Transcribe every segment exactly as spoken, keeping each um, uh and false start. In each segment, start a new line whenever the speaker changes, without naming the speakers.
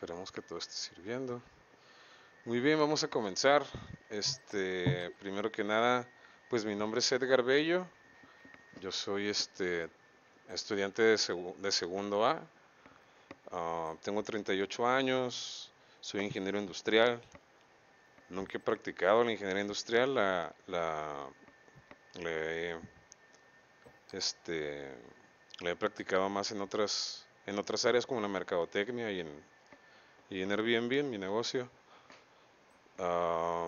Esperemos que todo esté sirviendo. Muy bien, vamos a comenzar. Este, primero que nada, pues mi nombre es Edgar Bello. Yo soy este estudiante de, segu- de segundo A. Ah, tengo treinta y ocho años. Soy ingeniero industrial. Nunca he practicado la ingeniería industrial. La, la, la he, este, la he practicado más en otras, en otras áreas como la mercadotecnia y en, y en Airbnb, en mi negocio. Ah,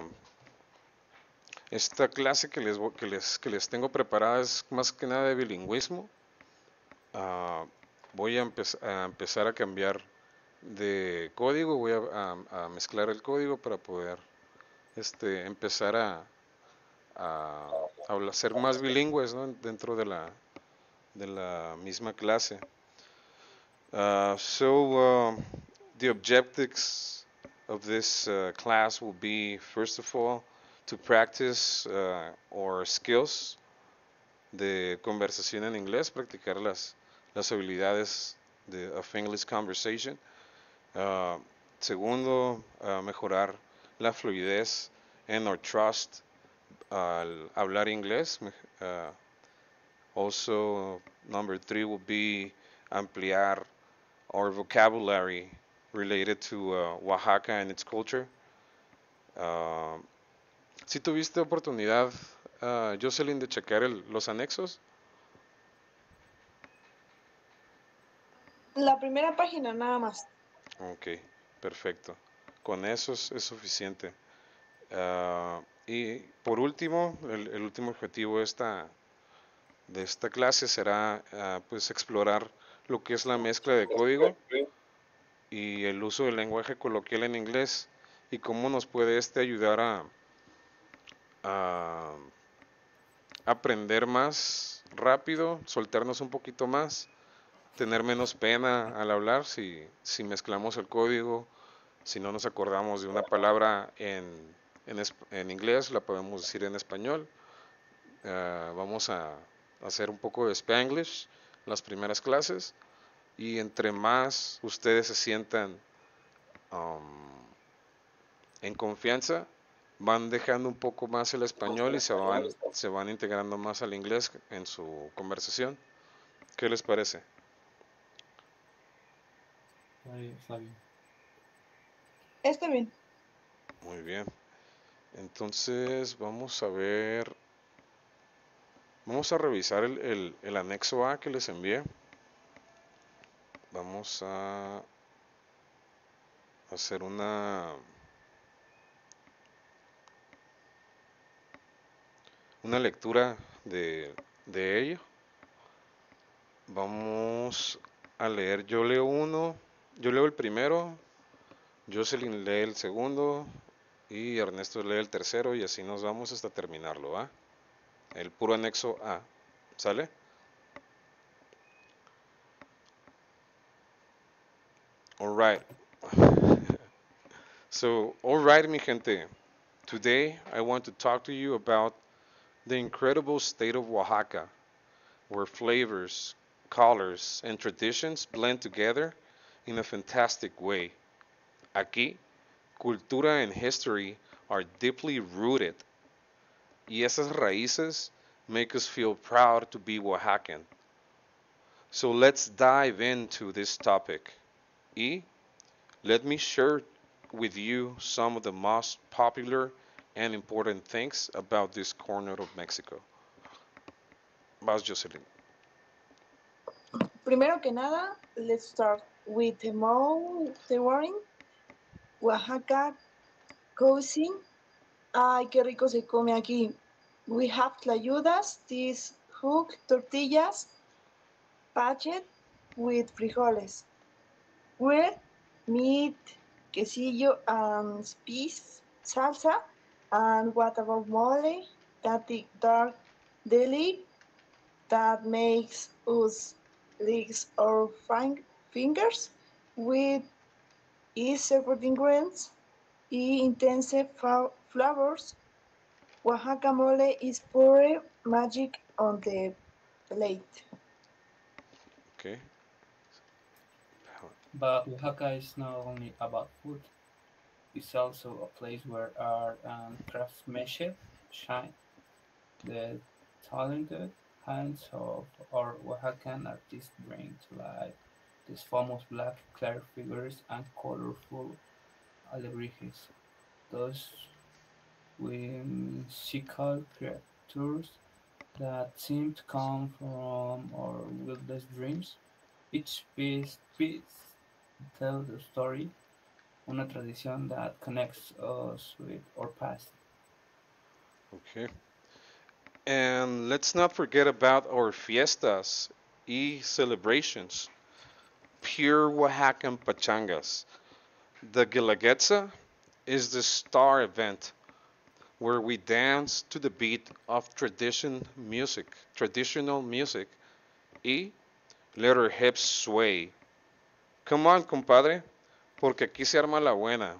Esta clase que les, que les, que les tengo preparada es más que nada de bilingüismo. Ah, voy a, empe- a empezar a cambiar de código, voy a, a- a mezclar el código para poder este, empezar a, a, a hablar- ser más bilingües, ¿no? Dentro de la, de la misma clase. Uh, so uh, the objectives of this uh, class will be, first of all, to practice uh, our skills de conversación en inglés, practicar las, las habilidades de of English conversation. Uh, Segundo, uh, mejorar la fluidez and our trust al hablar inglés. Uh, also, number three will be ampliar our vocabulary related to uh, Oaxaca and its culture. Uh, si tuviste oportunidad, uh, Jocelyn, de checar el, los anexos.
La primera página nada más.
Ok, perfecto. Con eso es, es suficiente. Ah, y por último, el, el último objetivo de esta, de esta clase será ah, pues explorar lo que es la mezcla de código y el uso del lenguaje coloquial en inglés y cómo nos puede este ayudar a, a aprender más rápido, soltarnos un poquito más, tener menos pena al hablar si, si mezclamos el código. Si no nos acordamos de una palabra en, en, en inglés, la podemos decir en español. Uh, vamos a hacer un poco de Spanglish las primeras clases y entre más ustedes se sientan um, en confianza, van dejando un poco más el español y se van, se van integrando más al inglés en su conversación. ¿Qué les parece?
Está bien, está bien.
Está bien.
Muy bien. Entonces vamos a ver, vamos a revisar el, el, el anexo A que les envié. Vamos a hacer una una lectura de, de ello. Vamos a leer, yo leo uno, yo leo el primero, Jocelyn lee el segundo y Ernesto lee el tercero y así nos vamos hasta terminarlo, ¿va? El puro anexo A, ¿sale? Alright. So, alright mi gente, today I want to talk to you about the incredible state of Oaxaca, where flavors, colors, and traditions blend together in a fantastic way. Aquí, cultura and history are deeply rooted, y esas raíces make us feel proud to be Oaxacan. So let's dive into this topic. Y let me share with you some of the most popular and important things about this corner of Mexico. Vas, Jocelyn.
Primero que nada, let's start with the mouth-watering Oaxaca cuisine. Ay, qué rico se come aquí. We have tlayudas, these hook tortillas, pachet with frijoles, bread, meat, quesillo, and spice, salsa. And what about mole? That dark deli that makes us lick our fingers with its secret ingredients and intense flavors. Oaxaca mole is pure magic on the plate.
Okay.
But Oaxaca is not only about food, it's also a place where art and craftsmanship shine. The talented hands of our Oaxacan artists bring to life these famous black clay figures and colorful alebrijes. Those whimsical creatures that seem to come from our wildest dreams. Each piece, piece tells a story, una tradición that connects us with our past.
Okay. And let's not forget about our fiestas y celebrations. Pure Oaxacan pachangas. The Guelaguetza is the star event where we dance to the beat of tradition music, traditional music, y let our hips sway. Come on, compadre, porque aquí se arma la buena.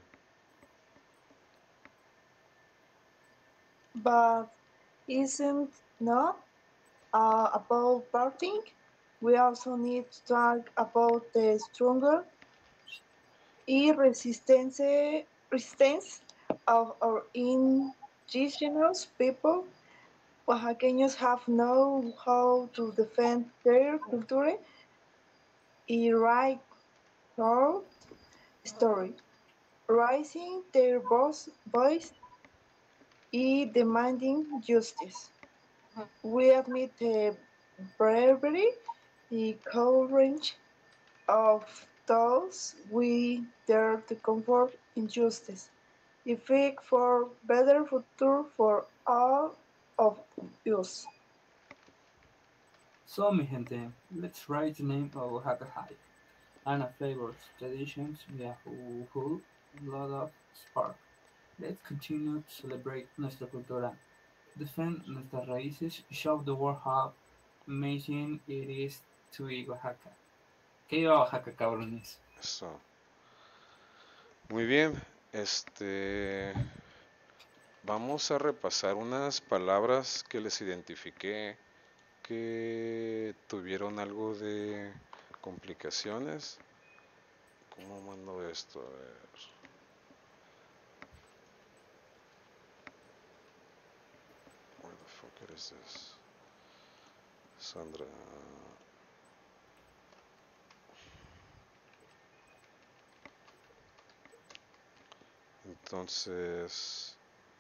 But isn't not uh, about partying? We also need to talk about the stronger y resistance, resistance of our indigenous people. Oaxaqueños have known how to defend their culture y write our story, raising their voice, voice y demanding justice. We admit the bravery and courage of those we dare to comfort injustice. We fight for better future for all of us.
So, mi gente, let's write the name of Oaxaca high. Ana flavors, traditions, Yahoo, lot of spark. Let's continue to celebrate nuestra cultura, defend nuestras raíces, show the world how amazing it is to be Oaxaca. ¿Qué iba Oaxaca, cabrones?
Eso. Muy bien. Este. Vamos a repasar unas palabras que les identifiqué que tuvieron algo de complicaciones. ¿Cómo mando esto? A ver. Where the fuck is this? Sandra. Entonces,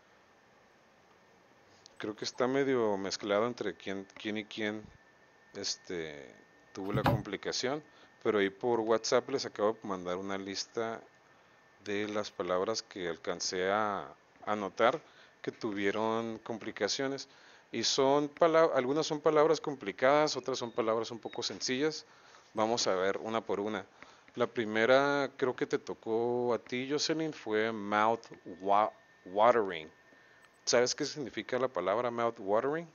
creo que está medio mezclado entre quién, quién y quién este, tuvo la complicación, pero ahí por WhatsApp les acabo de mandar una lista de las palabras que alcancé a anotar que tuvieron complicaciones. Y son palabras, algunas son palabras complicadas, otras son palabras un poco sencillas. Vamos a ver una por una. La primera creo que te tocó a ti, Jocelyn, fue mouth wa watering. ¿Sabes qué significa la palabra mouth watering?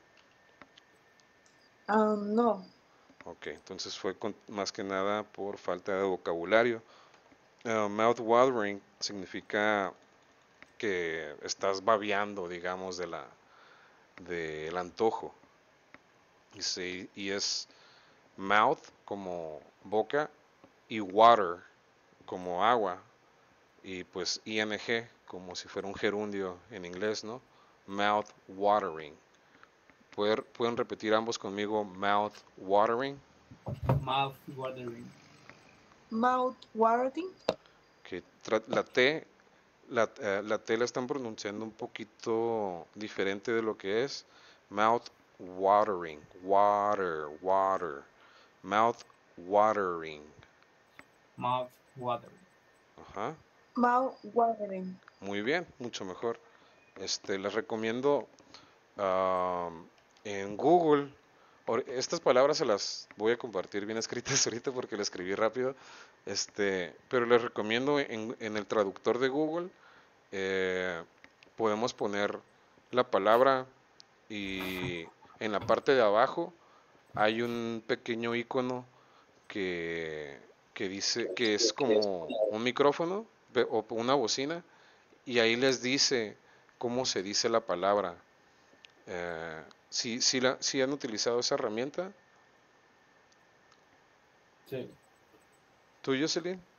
Um, no,
Ok, entonces fue con, más que nada por falta de vocabulario. Uh, mouth watering significa que estás babeando, digamos, de la, del antojo. Y, se, y es mouth como boca y water como agua y pues ing como si fuera un gerundio en inglés, ¿no? Mouth watering. ¿Pueden, pueden repetir ambos conmigo mouth watering?
Mouth watering.
mouth watering.
Que la T la, uh, la T la están pronunciando un poquito diferente de lo que es mouth watering, water, water, mouth watering.
Mouth watering.
Ajá.
Mouth watering.
Muy bien, mucho mejor. Este, les recomiendo uh, en Google. Estas palabras se las voy a compartir bien escritas ahorita porque las escribí rápido. Este, pero les recomiendo en, en el traductor de Google. Eh, podemos poner la palabra y en la parte de abajo hay un pequeño icono que, que dice que es como un micrófono o una bocina y ahí les dice cómo se dice la palabra. Eh, ¿sí, sí, la, ¿Sí han utilizado esa herramienta?
Sí.
¿Tú, Jocelyn?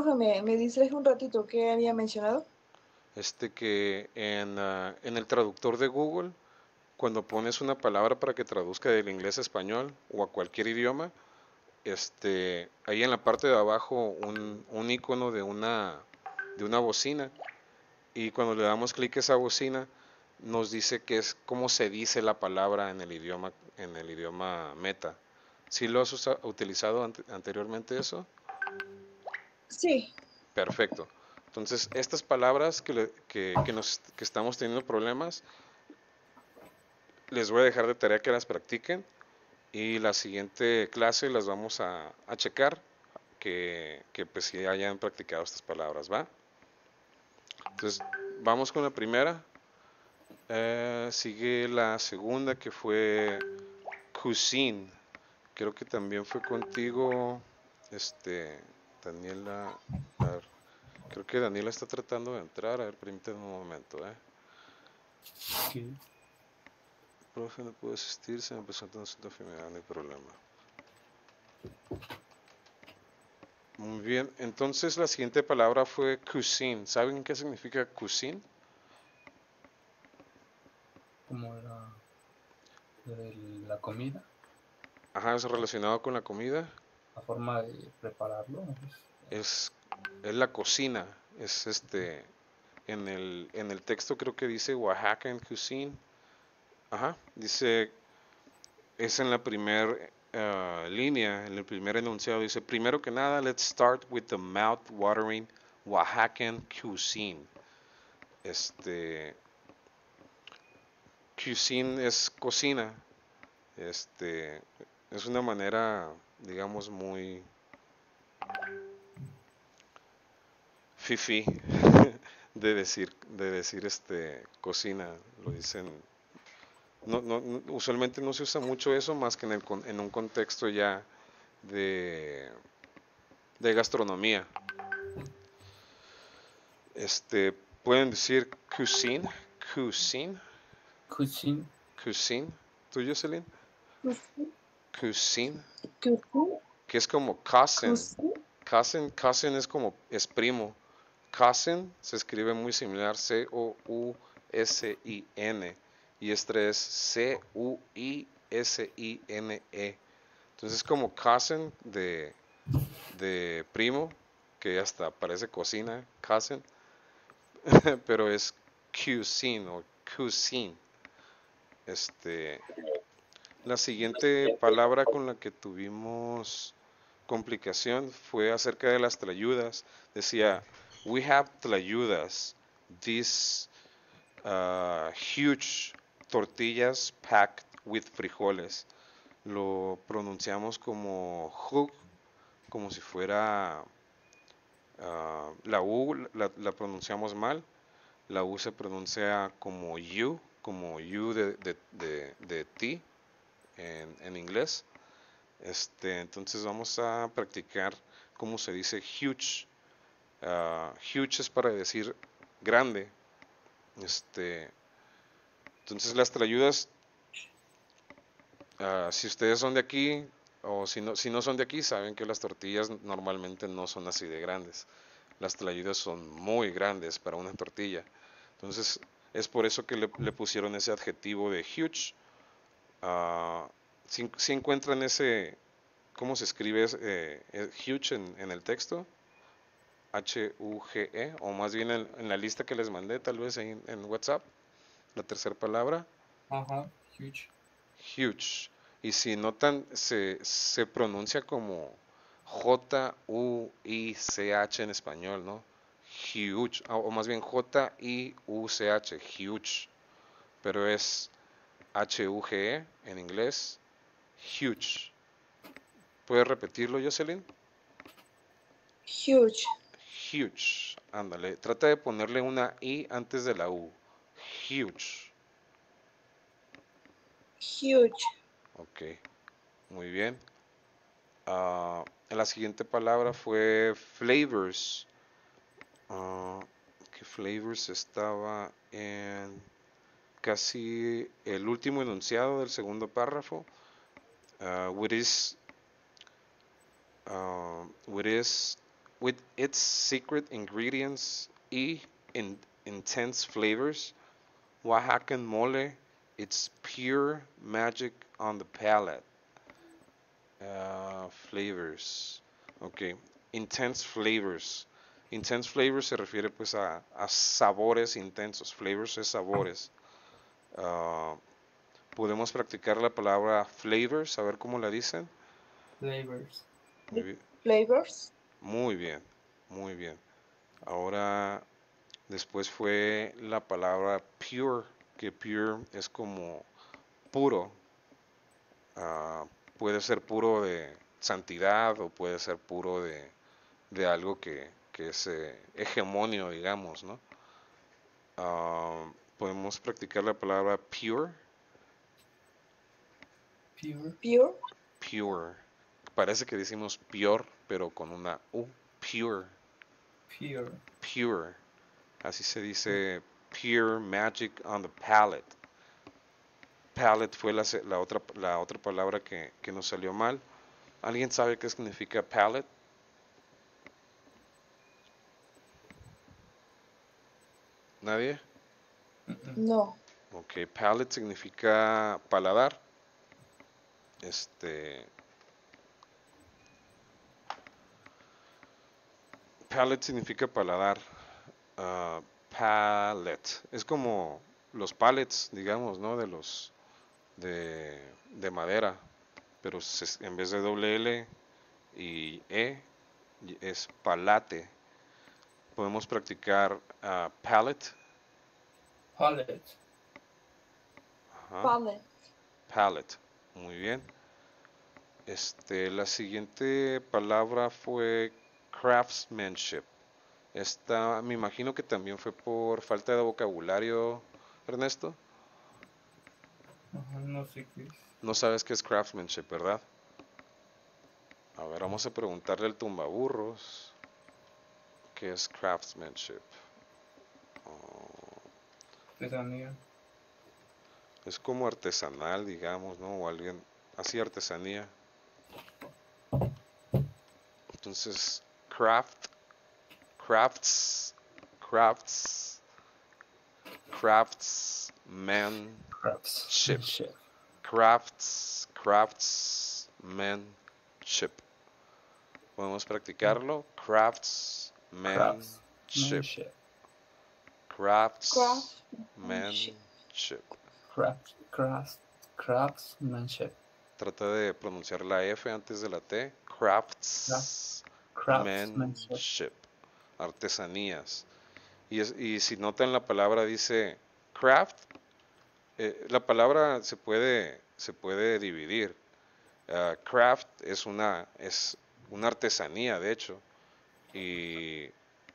Profe, me, me distraje un ratito. ¿Qué había mencionado?
Este que en, ah, en el traductor de Google, cuando pones una palabra para que traduzca del inglés a español o a cualquier idioma, este, ahí en la parte de abajo un, un icono de una, de una bocina, y cuando le damos clic a esa bocina nos dice que es cómo se dice la palabra en el idioma, en el idioma meta. ¿Sí lo has usa- utilizado ante- anteriormente eso?
Sí.
Perfecto. Entonces, estas palabras que, le- que, que nos, que estamos teniendo problemas, les voy a dejar de tarea que las practiquen, y la siguiente clase las vamos a, a checar que, que pues sí hayan practicado estas palabras, ¿va? Entonces, vamos con la primera. Eh, sigue la segunda, que fue cuisine. Creo que también fue contigo, este, Daniela. A ver, creo que Daniela está tratando de entrar. A ver, permíteme un momento, ¿eh?
Sí.
Profe, no puedo asistir, se me presenta una cita familiar, no hay problema. Muy bien, entonces la siguiente palabra fue cuisine. ¿Saben qué significa cuisine?
Como la, de la comida,
Ajá, es relacionado con la comida.
la forma de prepararlo. Es,
Es, es la cocina. Es este, en el, en el texto creo que dice Oaxacan cuisine. Ajá, dice, es en la primera línea, en el primer enunciado, dice, primero que nada, let's start with the mouth-watering Oaxacan cuisine. Este, cuisine es cocina. Este, es una manera, digamos, muy fifi de decir, de decir este, cocina. Lo dicen, no, no, no, usualmente no se usa mucho eso más que en, el, en un contexto ya de, de gastronomía. Este, pueden decir cuisine, cuisine,
cuisine.
cuisine. ¿Tú, Jocelyn?
Cuisine.
Cuisine,
Cuisine.
que es como cousin.
Cuisine.
Cousin, cousin es como, es primo. Cousin se escribe muy similar, C O U S I N, y este es C U I S I N E. Entonces es como cousin de, de primo, que hasta parece cocina, cousin, pero es cuisine o cuisine. Este, la siguiente palabra con la que tuvimos complicación fue acerca de las tlayudas. Decía, we have tlayudas, these uh, huge tortillas packed with frijoles. Lo pronunciamos como jug, como si fuera uh, la U, la, la, pronunciamos mal. La U se pronuncia como you, como you de, de, de, de ti en, en inglés. Este, entonces vamos a practicar cómo se dice huge. Uh, huge es para decir grande. Este, entonces las tlayudas, uh, si ustedes son de aquí o si no, si no son de aquí, saben que las tortillas normalmente no son así de grandes. Las tlayudas son muy grandes para una tortilla. Entonces es por eso que le, le pusieron ese adjetivo de huge. Uh, si, si encuentran ese, ¿cómo se escribe eh, huge en, en, el texto? H U G E, o más bien en, en, la lista que les mandé, tal vez en, en WhatsApp, la tercera palabra.
Ajá, huge.
Huge. Y si notan, se, se pronuncia como J U I C H en español, ¿no? Huge, o más bien J I U C H, huge. Pero es H U G E en inglés, huge. ¿Puedes repetirlo, Jocelyn?
Huge.
Huge. Ándale. Trata de ponerle una I antes de la U. Huge.
Huge.
Ok. Muy bien. Uh, la siguiente palabra fue flavors. Uh, ¿Qué flavors estaba en casi el último enunciado del segundo párrafo? Uh, what is, uh, what is, with its secret ingredients y in, intense flavors, Oaxacan mole, it's pure magic on the palate. Uh, flavors. Ok. Intense flavors. Intense flavors se refiere pues a, a sabores intensos. Flavors es sabores. Uh, podemos practicar la palabra flavors, a ver cómo la dicen.
Flavors.
Muy bien.
Flavors.
Muy bien. Muy bien. Ahora, después fue la palabra pure, que pure es como puro. Uh, puede ser puro de santidad o puede ser puro de, de algo que, que es eh, hegemonio, digamos, ¿no? Uh, podemos practicar la palabra pure.
Pure.
Pure.
Pure. Parece que decimos pure, pero con una U. Pure.
Pure.
Pure. Así se dice pure magic on the palate. Palate fue la, la, otra, la otra palabra que, que nos salió mal. ¿Alguien sabe qué significa palate? ¿Nadie?
No.
Ok, palate significa paladar. Este. Palate significa paladar. Uh, palette. Es como los pallets, digamos, ¿no? De los. De, de madera. Pero se, en vez de doble L y E, es palate. Podemos practicar uh, palette.
Palette.
Ajá.
Palette.
Palette. Muy bien. Este, la siguiente palabra fue craftsmanship. Esta, me imagino que también fue por falta de vocabulario, Ernesto.
Ajá, no sé qué es.
No sabes qué es craftsmanship, ¿verdad? A ver, vamos a preguntarle al tumbaburros qué es craftsmanship. Oh,
Artesanía.
es como artesanal, digamos, ¿no? O alguien, así artesanía. Entonces, craft, crafts, crafts, craftsmanship.
Craftsmanship.
Crafts, craftsmanship. Podemos practicarlo. Craftsmanship.
Craftsmanship.
Craftsmanship.
Craft, craft, craftsmanship.
Trata de pronunciar la F antes de la T. Craftsmanship.
Craftsmanship.
Artesanías. Y, es, y si notan la palabra dice craft, eh, la palabra se puede, se puede dividir. Uh, craft es una, es una artesanía, de hecho. Y,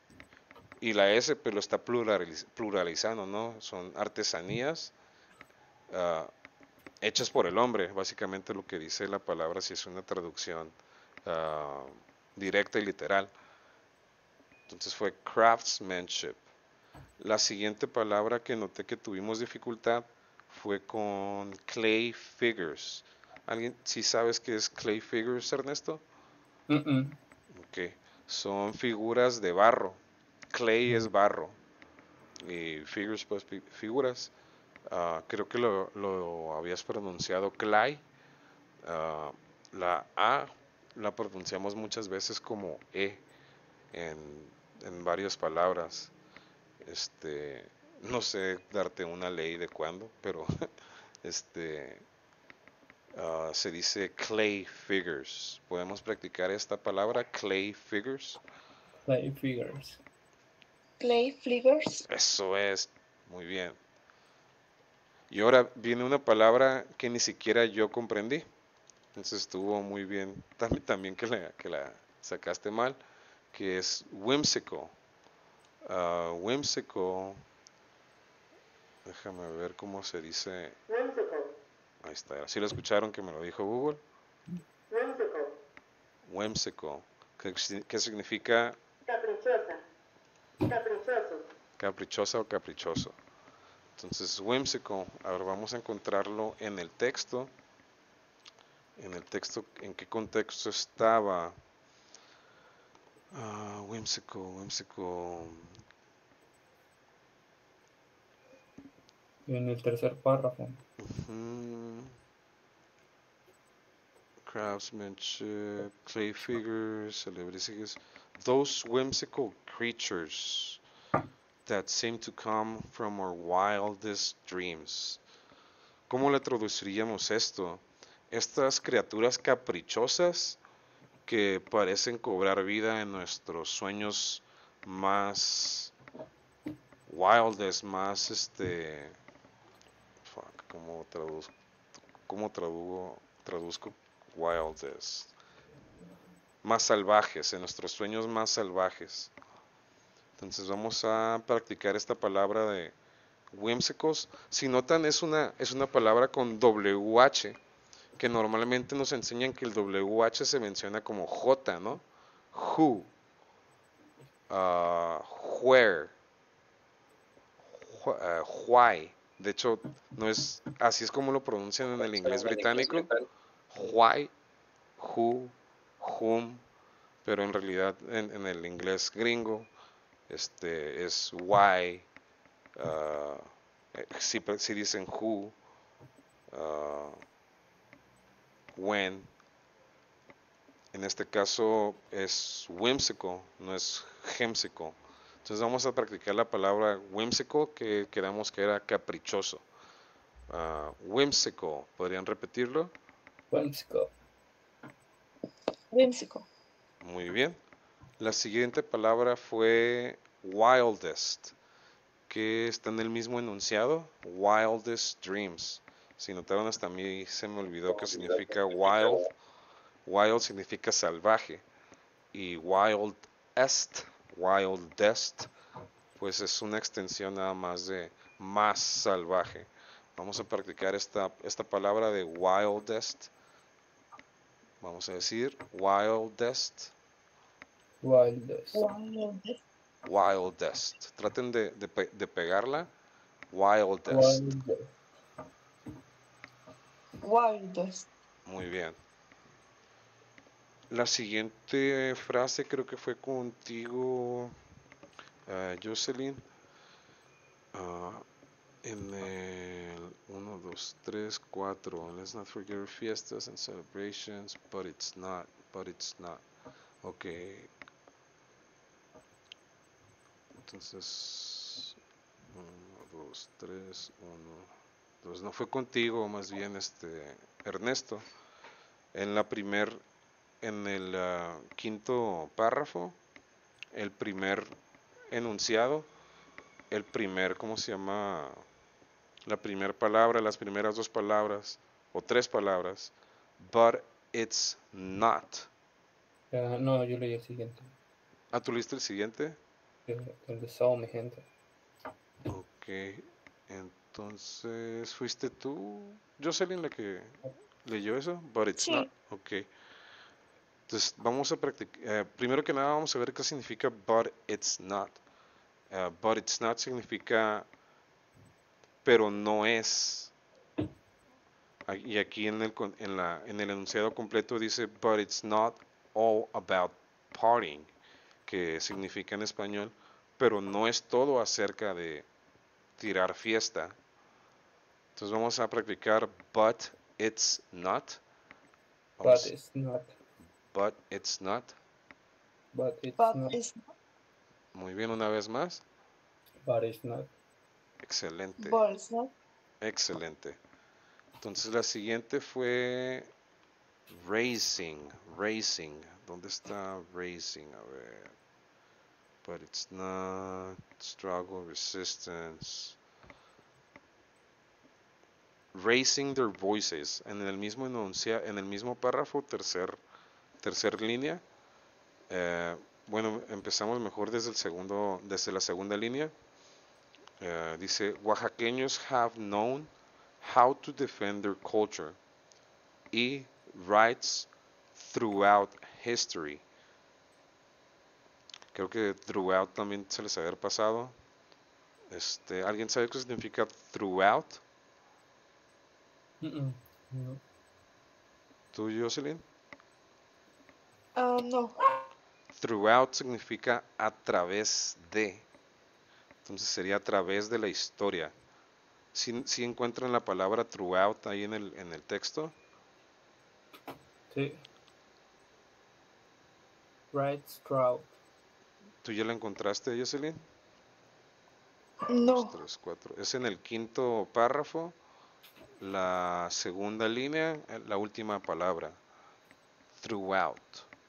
y la S pues lo está pluraliz, pluralizando, ¿no? Son artesanías uh, hechas por el hombre, básicamente lo que dice la palabra si es una traducción uh, directa y literal. Entonces fue craftsmanship. La siguiente palabra que noté que tuvimos dificultad fue con clay figures. ¿Alguien sí sabes qué es clay figures, Ernesto?
Mm -mm.
Ok, son figuras de barro. Clay es barro y figures pues figuras. Uh, creo que lo, lo habías pronunciado clay. Uh, la A la pronunciamos muchas veces como E en, en varias palabras. Este, no sé darte una ley de cuándo, pero este uh, se dice clay figures. ¿Podemos practicar esta palabra, clay figures?
Clay figures.
Clay figures.
Eso es, muy bien. Y ahora viene una palabra que ni siquiera yo comprendí. Entonces estuvo muy bien. También, también que, la, que la sacaste mal, que es whimsical. Uh, whimsical. Déjame ver cómo se dice.
Whimsical.
Ahí está. ¿Sí lo escucharon que me lo dijo Google?
Whimsical.
Whimsical. ¿Qué, qué significa?
Caprichosa. Caprichoso.
Caprichosa o caprichoso. Entonces, whimsical. Ahora vamos a encontrarlo en el texto. En el texto, ¿en qué contexto estaba? Uh, whimsical, whimsical.
En el tercer párrafo.
Hmm. Craftsmanship, clay figures, celebrity figures. Those whimsical creatures that seem to come from our wildest dreams. ¿Cómo le traduciríamos esto? Estas criaturas caprichosas que parecen cobrar vida en nuestros sueños más wildest, más este, fuck, ¿cómo traduzco? ¿Cómo traduco, traduzco wildest? Más salvajes, en nuestros sueños más salvajes. Entonces vamos a practicar esta palabra de whimsicals. Si notan, es una, es una palabra con W H, que normalmente nos enseñan que el W H se menciona como J, ¿no? Who, uh, where, wh- uh, why. De hecho, no es así es como lo pronuncian en el inglés británico. Why, who, whom, pero en realidad en, en el inglés gringo este es why. Uh, si, si dicen who, uh, when. En este caso es whimsical, no es whimsical. Entonces vamos a practicar la palabra whimsical, que quedamos que era caprichoso. Uh, whimsical, ¿podrían repetirlo?
Whimsical.
Whimsical.
Muy bien. La siguiente palabra fue wildest, que está en el mismo enunciado, wildest dreams. Si notaron, hasta a mí se me olvidó que significa wild. Wild significa salvaje. Y wildest, wildest, pues es una extensión nada más de más salvaje. Vamos a practicar esta, esta palabra de wildest. Vamos a decir wildest.
Wildest.
Wildest.
Wildest. Traten de, de, de pegarla. Wildest.
Wildest.
Wildest.
Muy bien. La siguiente frase creo que fue contigo, uh, Jocelyn. Uh, en el uno, dos, tres, cuatro. Let's not forget our fiestas and celebrations, but it's not, but it's not. Ok. Entonces, uno, dos, tres, uno, dos. No fue contigo, más bien este Ernesto. En la primer, en el uh, quinto párrafo, el primer enunciado, el primer, ¿cómo se llama? La primera palabra, las primeras dos palabras, o tres palabras, but it's not.
Uh, no, yo leí el siguiente.
Ah, ¿tú leíste el siguiente?
El, el de Sao, mi gente.
Ok, entonces, ¿fuiste tú, Jocelyn, la que leyó eso? But it's not.
Sí.
Ok. Entonces, vamos a practicar. Eh, primero que nada, vamos a ver qué significa but it's not. Uh, but it's not significa pero no es. Y aquí en el, en, la, en el enunciado completo dice, but it's not all about partying, que significa en español, pero no es todo acerca de tirar fiesta. Entonces vamos a practicar, but it's not. Vamos,
But it's not.
but it's not.
But it's
But
not.
it's not.
Muy bien, una vez más.
But it's not.
Excelente,
But it's not.
excelente. Entonces la siguiente fue racing, racing. ¿Dónde está racing? A ver. But it's not. Struggle, resistance. Raising their voices. En el mismo enuncia, en el mismo párrafo, tercer, tercer línea. Eh, bueno, empezamos mejor desde el segundo, desde la segunda línea. Eh, dice, oaxaqueños have known how to defend their culture. Y rights throughout history. Creo que throughout también se les había pasado. Este, ¿alguien sabe qué significa throughout?
Mm -mm. No.
¿Tú, Jocelyn?
Uh, no.
Throughout significa a través de. Entonces sería a través de la historia. Si, si encuentran la palabra throughout ahí en el, en el texto.
Sí. Right throughout.
¿Tú ya la encontraste, Jocelyn?
No.
Dos, tres, cuatro. Es en el quinto párrafo, la segunda línea, la última palabra. Throughout.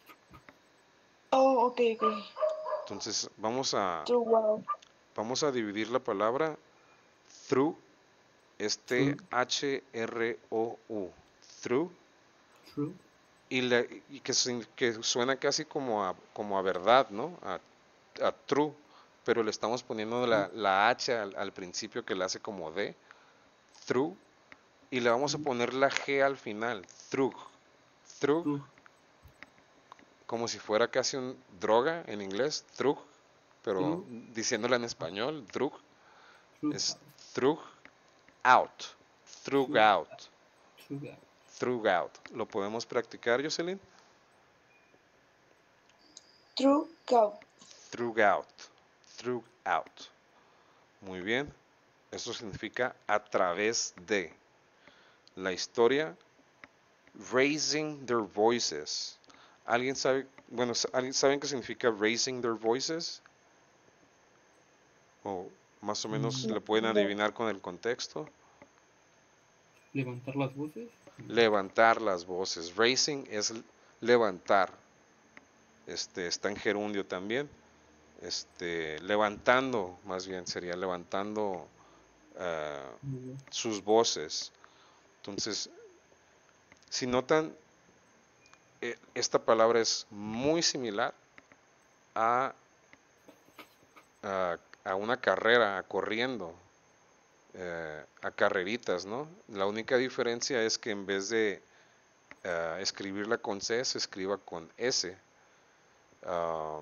Oh, ok, ok.
Entonces vamos a,
Throughout.
vamos a dividir la palabra through, este
True.
H R O U. Through.
True.
Y, la- y que, sin- que suena casi como a, como a verdad, ¿no? A, a true, pero le estamos poniendo la, la H al, al principio que la hace como D, through, y le vamos a poner la G al final, through, through,
True.
como si fuera casi un droga en inglés, through, pero
True.
diciéndola en español, through,
True.
es through out, through
True.
out,
True.
through out. ¿Lo podemos practicar, Jocelyn?
Throughout.
Throughout, throughout. Muy bien. Eso significa a través de la historia. Raising their voices. ¿Alguien sabe, bueno, ¿alguien saben qué significa raising their voices? O más o menos
Mm,
lo pueden
No.
adivinar con el contexto.
Levantar las voces.
Levantar las voces. Raising es levantar. Este está en gerundio también. Este, levantando, más bien sería levantando uh,
Muy bien.
sus voces. Entonces, si notan, eh, esta palabra es muy similar a, a, a una carrera, a corriendo, eh, a carreritas, ¿no? La única diferencia es que en vez de uh, escribirla con C, se escriba con S. Uh,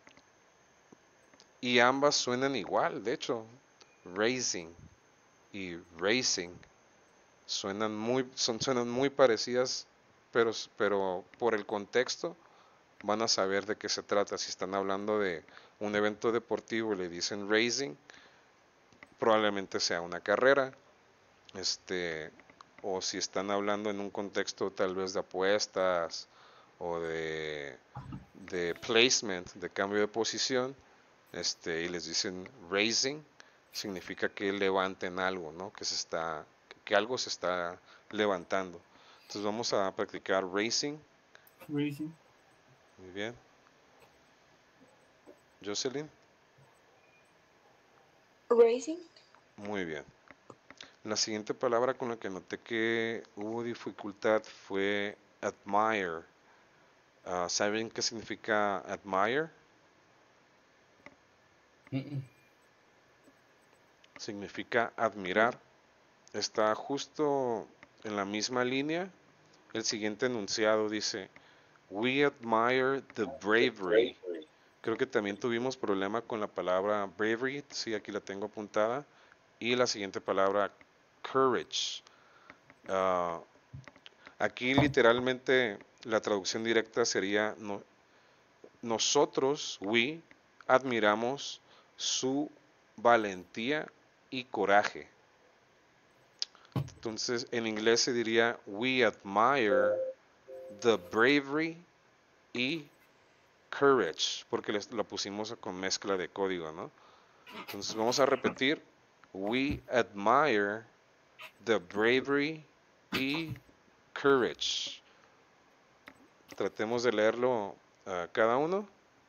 y ambas suenan igual, de hecho, racing y racing suenan muy, son, suenan muy parecidas, pero, pero por el contexto van a saber de qué se trata. Si están hablando de un evento deportivo y le dicen racing, probablemente sea una carrera. Este, o si están hablando en un contexto tal vez de apuestas o de, de placement, de cambio de posición, este, y les dicen raising, significa que levanten algo, ¿no? Que se está, que algo se está levantando. Entonces vamos a practicar racing.
Raising.
Muy bien. Jocelyn.
Racing.
Muy bien. La siguiente palabra con la que noté que hubo dificultad fue admire. Uh, ¿Saben qué significa admire?
Mm -mm.
Significa admirar. Está justo en la misma línea. El siguiente enunciado dice, we admire the bravery. Creo que también tuvimos problema con la palabra bravery. Sí, aquí la tengo apuntada. Y la siguiente palabra, courage. Uh, aquí literalmente la traducción directa sería no, nosotros, we, admiramos su valentía y coraje. Entonces en inglés se diría we admire the bravery y courage, porque les, la pusimos con mezcla de código, ¿no? Entonces vamos a repetir, we admire the bravery y courage. Tratemos de leerlo uh, cada uno.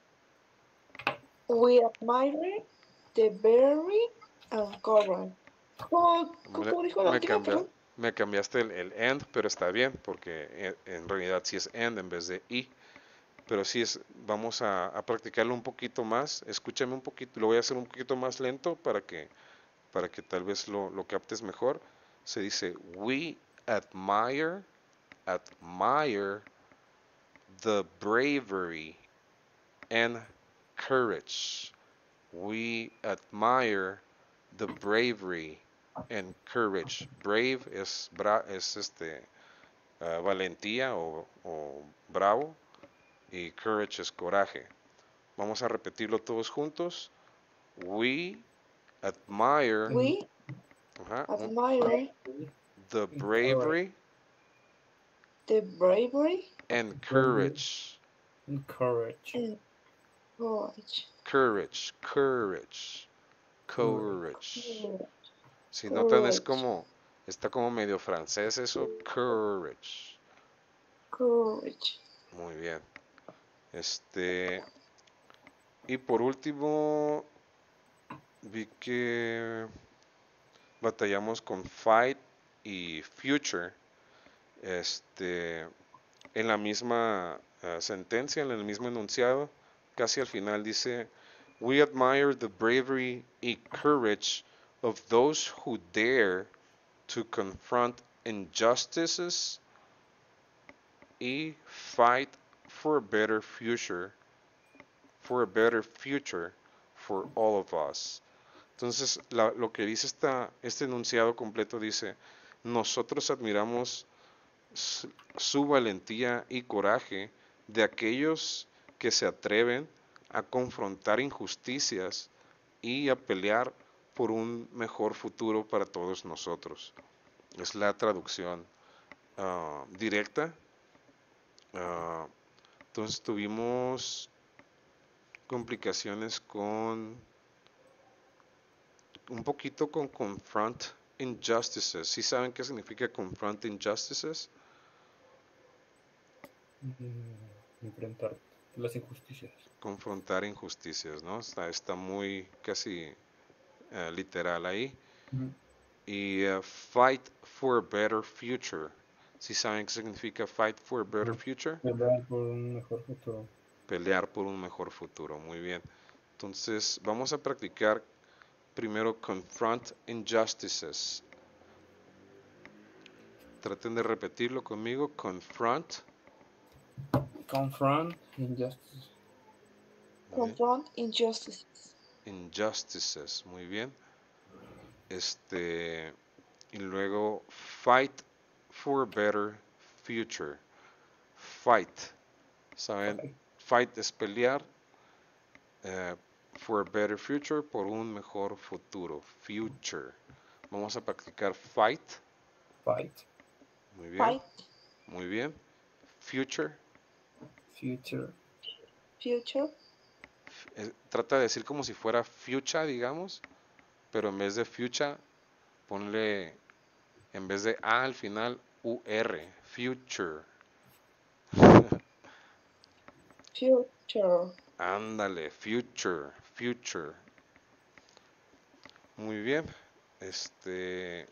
We admire the berry and courage. ¿Cómo,
Me,
cómo dijo la
me,
última,
cambia,
perdón?
me cambiaste el, el and, pero está bien, porque en, en realidad sí es and en vez de y. Pero sí es, vamos a, a practicarlo un poquito más. Escúchame un poquito, lo voy a hacer un poquito más lento para que, para que tal vez lo, lo captes mejor. Se dice, we admire, admire the bravery and courage. We admire the bravery and courage. Brave es, bra, es este, uh, valentía o, o bravo, y courage es coraje. Vamos a repetirlo todos juntos. We admire
We
ajá,
admire
the bravery
the bravery
and courage.
Encourage.
and courage.
Courage, courage, courage. Si notan es
Courage.
como, está como medio francés eso, courage.
Courage.
Muy bien. Este, y por último, vi que batallamos con fight y future. Este, en la misma uh, sentencia, en el mismo enunciado, casi al final dice, we admire the bravery and courage of those who dare to confront injustices y fight for a better future, for a better future for all of us. Entonces, la, lo que dice esta, este enunciado completo dice, nosotros admiramos su, su valentía y coraje de aquellos que se atreven a confrontar injusticias y a pelear por un mejor futuro para todos nosotros. Es la traducción uh, directa. Uh, entonces tuvimos complicaciones con un poquito con confront injustices. ¿Sí saben qué significa confront injustices?
Mm, enfrentar las injusticias.
Confrontar injusticias, ¿no? Está, está muy casi uh, literal ahí.
Mm-hmm.
Y uh, fight for a better future. ¿Sí saben qué significa fight for a better future?
Pelear por un mejor futuro.
Pelear por un mejor futuro, muy bien. Entonces vamos a practicar primero confront injustices. Traten de repetirlo conmigo. Confront.
Confront injustice.
Confront injustices.
Injustices, muy bien. Este, y luego fight for a better future. Fight. ¿Saben?
Fight.
Fight es pelear. Uh, for a better future, por un mejor futuro. Future. Vamos a practicar fight.
Fight.
Muy bien.
Fight.
Muy bien. Future.
Future.
Future.
Eh, trata de decir como si fuera future, digamos, pero en vez de future, ponle, en vez de A al final, U R. Future.
Future.
Ándale, future, future. Muy bien. Este,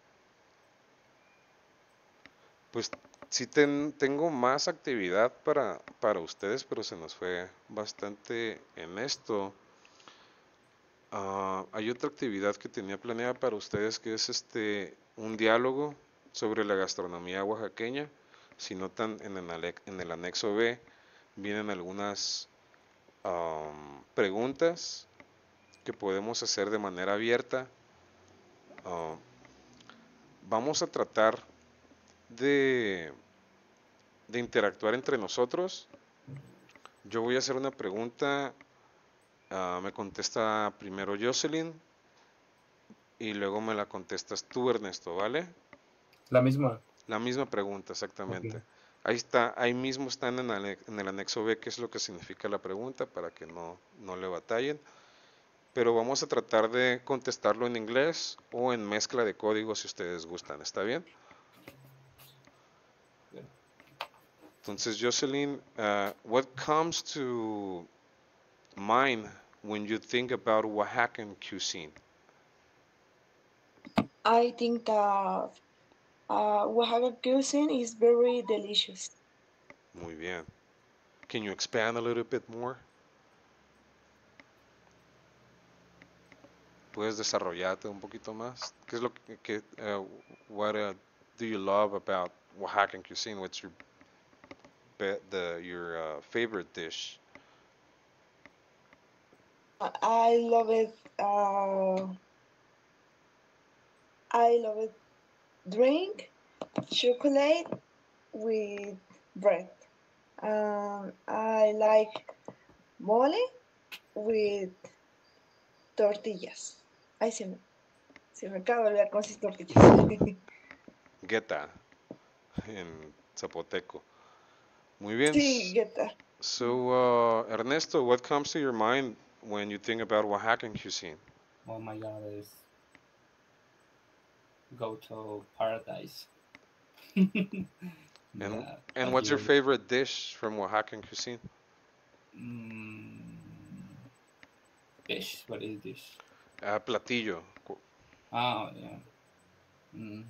pues sí ten, tengo más actividad para, para ustedes, pero se nos fue bastante en esto. Uh, hay otra actividad que tenía planeada para ustedes que es este un diálogo sobre la gastronomía oaxaqueña. Si notan en el, en el anexo B vienen algunas um, preguntas que podemos hacer de manera abierta. Uh, vamos a tratar de, de interactuar entre nosotros. Yo voy a hacer una pregunta, uh, me contesta primero Jocelyn y luego me la contestas tú, Ernesto, ¿vale?
La misma.
La misma pregunta, exactamente.
Okay.
Ahí está, ahí mismo está en el, en el anexo B qué es lo que significa la pregunta para que no, no le batallen. Pero vamos a tratar de contestarlo en inglés o en mezcla de códigos si ustedes gustan, ¿está bien?
Bien.
Entonces, Jocelyn, uh, what comes to mind when you think about Oaxacan cuisine?
I think that uh, Oaxaca cuisine is very delicious.
Muy bien. Can you expand a little bit more? ¿Puedes desarrollarte un poquito más? ¿Qué es lo que, que uh, what uh, do you love about Oaxacan cuisine? What's your be, the your uh, favorite dish?
I love it. Uh, I love it. Drink chocolate with bread. Um, I like mole with tortillas. Ay, se me, se me acaba de olvidar con sus tortillas.
Gueta en zapoteco. Muy bien.
Sí, geta.
So, uh, Ernesto, what comes to your mind when you think about Oaxacan cuisine?
Oh my God, is go to paradise.
And
Yeah,
and
but
what's your
here,
favorite dish from Oaxacan cuisine?
mm, dish. What is dish?
Uh, platillo. Cu-
Oh yeah. Mm,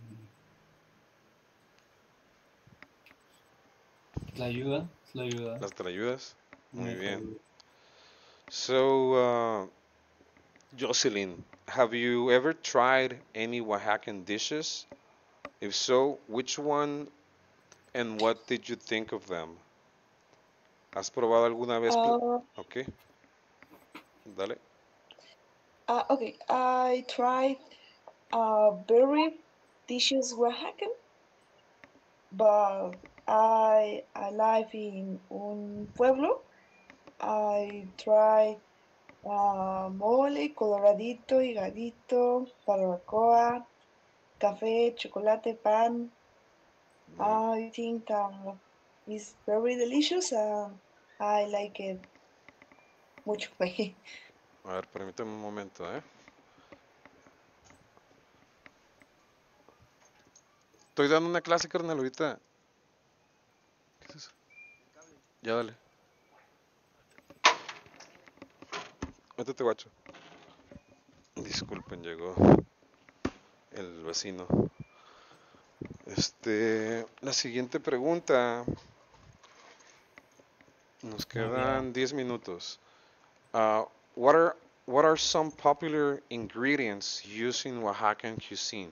Tlayuda, tlayuda.
Las trayudas. Muy
Muy
bien.
tlayuda.
So, uh, Jocelyn, have you ever tried any Oaxacan dishes? If so, which one and what did you think of them? ¿Has probado alguna vez? pl-
Uh,
Ok, dale.
uh, okay, I tried uh, very dishes Oaxacan, but I I live in un pueblo. I tried uh, mole, coloradito, higadito, barbacoa, café, chocolate, pan.
Muy-
I think uh, it's very delicious. Uh, I like it mucho.
A ver, permítame un momento, ¿eh? Estoy dando una clase, carnal, ahorita. ¿Qué es eso? Ya dale. Métete, guacho. Disculpen, llegó el vecino. Este, la siguiente pregunta. Nos
Muy bien.
quedan diez minutos. Uh, what are what are some popular ingredients used in Oaxacan cuisine?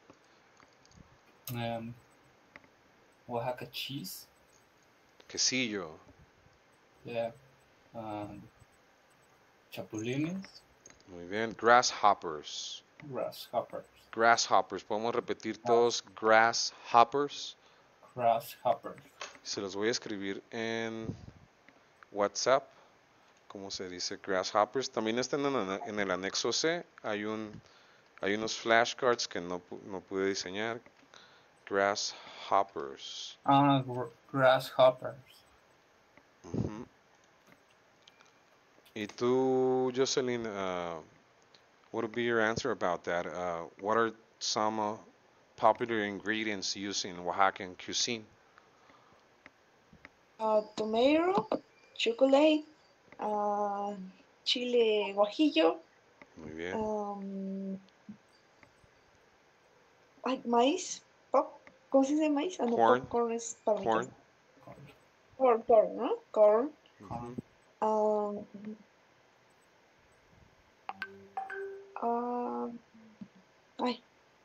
Um, Oaxaca cheese.
Quesillo.
Yeah. Um, chapulines.
Muy bien. Grasshoppers.
Grasshoppers.
Grasshoppers. Podemos repetir
Grass,
todos grasshoppers.
grasshoppers.
Se los voy a escribir en WhatsApp. ¿Cómo se dice? Grasshoppers. También están en, el- en el anexo C. Hay un hay unos flashcards que no, pu- no pude diseñar. Grasshoppers.
Ah, gr- grasshoppers.
Ujú. Y tú, Jocelyn, uh, what would be your answer about that? Uh, what are some uh, popular ingredients used in Oaxacan cuisine?
Uh, tomato, chocolate, uh, chile guajillo,
Muy bien.
um, ay, maíz, pop, ¿cómo se dice maíz? Ah, no,
Corn,
popcorn es para mi casa.
corn.
Corn.
Corn, corn, ¿no? Corn.
Corn.
Ujú.
Um, ah, ay,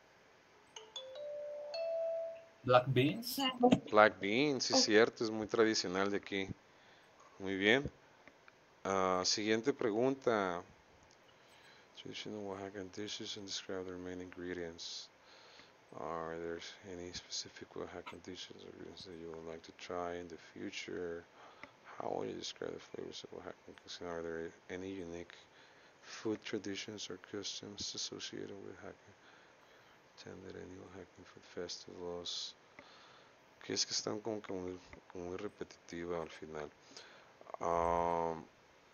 Black beans.
Black beans, sí,
oh,
cierto, es muy tradicional de aquí. Muy bien. Ah, siguiente pregunta. Traditional Oaxacan dishes and describe their main ingredients. Are there any specific Oaxacan dishes or ingredients that you would like to try in the future? How would you describe the flavors of Oaxacan cuisine? Are there any unique food traditions or customs associated with Oaxaca? Attended any Oaxacan food festivals? Que es que están como que muy, muy repetitiva al final. Um,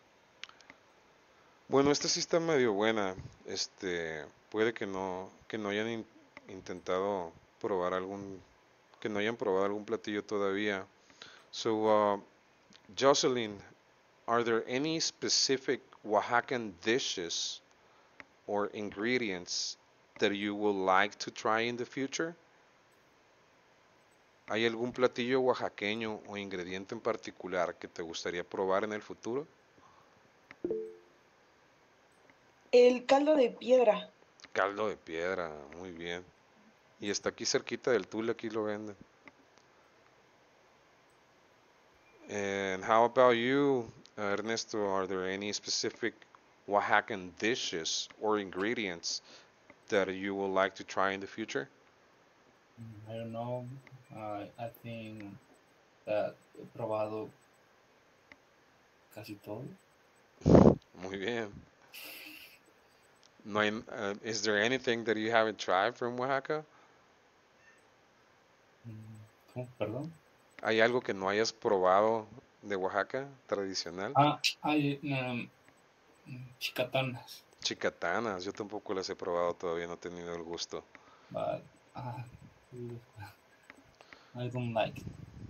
bueno, esta sí está medio buena. Este, puede que no, que no hayan in- intentado probar algún, que no hayan probado algún platillo todavía. So, uh, Jocelyn, are there any specific Oaxacan dishes or ingredients that you would like to try in the future? ¿Hay algún platillo oaxaqueño o ingrediente en particular que te gustaría probar en el futuro?
el caldo de piedra.
Caldo de piedra, muy bien. Y está aquí cerquita del Tule, aquí lo venden. And how about you, Ernesto? Are there any specific Oaxacan dishes or ingredients that you would like to try in the future?
Mm, I don't know. I I think that he probado casi todo.
Muy bien. No hay, uh, is there anything that you haven't tried from Oaxaca?
Mm, ¿Cómo? Perdón.
¿Hay algo que no hayas probado de Oaxaca tradicional?
Ah, hay um, chicatanas,
Chicatanas, yo tampoco las he probado todavía, no he tenido el gusto.
but uh, I don't like it.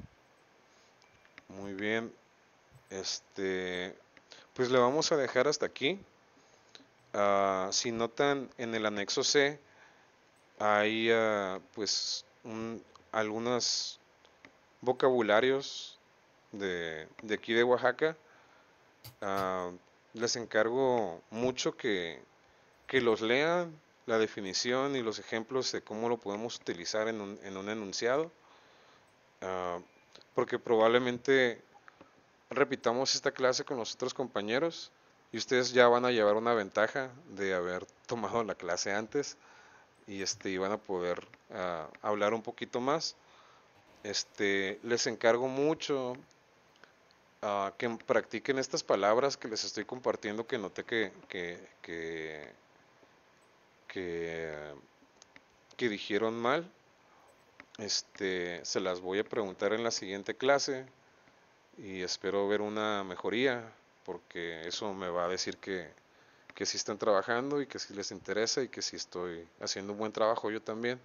Muy bien, este, pues le vamos a dejar hasta aquí. Ah, si notan en el anexo C, hay ah, pues un- algunos vocabularios de, de aquí de Oaxaca. Ah, les encargo mucho que, que los lean, la definición y los ejemplos de cómo lo podemos utilizar en un, en un enunciado, ah, porque probablemente repitamos esta clase con los otros compañeros y ustedes ya van a llevar una ventaja de haber tomado la clase antes y este y van a poder ah, hablar un poquito más. Este, les encargo mucho ah, que practiquen estas palabras que les estoy compartiendo que noté que, que, que, que, que dijeron mal. Este, se las voy a preguntar en la siguiente clase y espero ver una mejoría porque eso me va a decir que, que sí están trabajando y que sí les interesa y que sí estoy haciendo un buen trabajo yo también.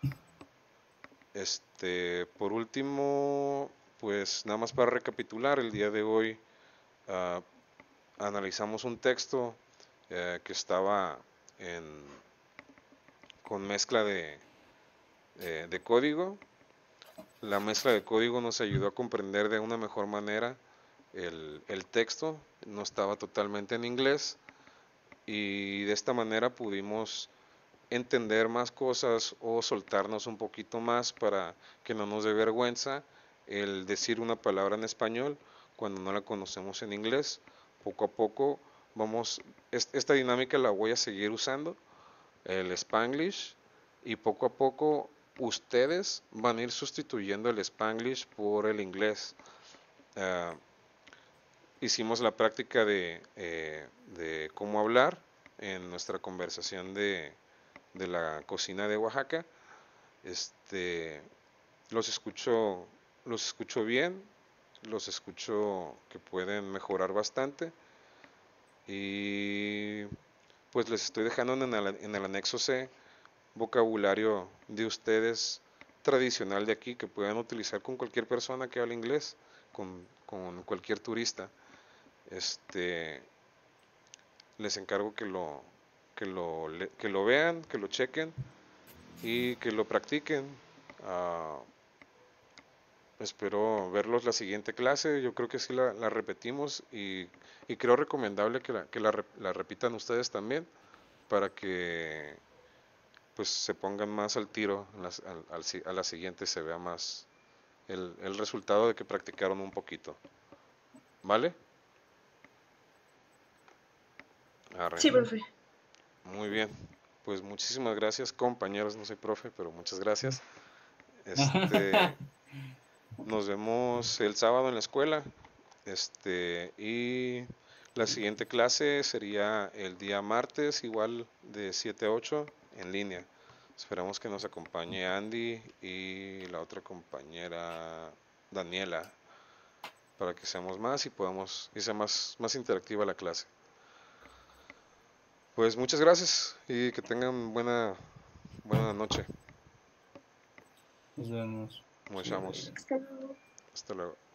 Este, por último, pues nada más para recapitular, el día de hoy ah, analizamos un texto eh, que estaba en, con mezcla de, eh, de código. La mezcla de código nos ayudó a comprender de una mejor manera el, el texto, no estaba totalmente en inglés y de esta manera pudimos entender más cosas o soltarnos un poquito más para que no nos dé vergüenza el decir una palabra en español cuando no la conocemos en inglés. Poco a poco vamos, esta dinámica la voy a seguir usando, el Spanglish, y poco a poco ustedes van a ir sustituyendo el Spanglish por el inglés. Uh, hicimos la práctica de, eh, de cómo hablar en nuestra conversación de, de la cocina de Oaxaca. Este, los escucho, los escucho bien, los escucho que pueden mejorar bastante y pues les estoy dejando en el, en el anexo C vocabulario de ustedes tradicional de aquí que puedan utilizar con cualquier persona que hable inglés, con, con cualquier turista. Este, les encargo que lo, que lo, que lo vean, que lo chequen y que lo practiquen. Uh, espero verlos la siguiente clase. Yo creo que sí la, la repetimos y, y creo recomendable que, la, que la, la repitan ustedes también para que pues se pongan más al tiro las, al, al, a la siguiente, se vea más el, el resultado de que practicaron un poquito. ¿Vale? Arre.
Sí, profe.
Muy bien. Pues muchísimas gracias, compañeros. No soy profe, pero muchas gracias. Este, nos vemos el sábado en la escuela. Este, y la siguiente clase sería el día martes, igual de siete a ocho, en línea. Esperamos que nos acompañe Andy y la otra compañera Daniela para que seamos más y podamos y sea más, más interactiva la clase. Pues muchas gracias y que tengan buena buena noche.
Nos vemos.
Nos echamos.
Hasta luego.
Hasta luego.